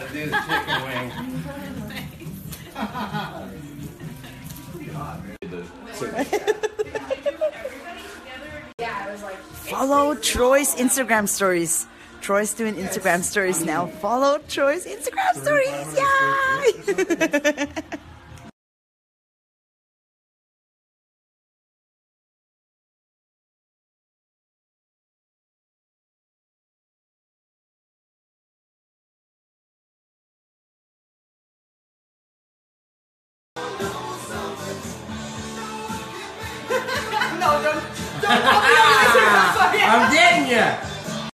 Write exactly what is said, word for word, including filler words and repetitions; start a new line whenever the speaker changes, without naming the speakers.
to do the chicken wing.
Follow Troy's Instagram stories. Troy's doing Instagram stories now. Follow Troy's Instagram stories. Yay!
I'm getting you.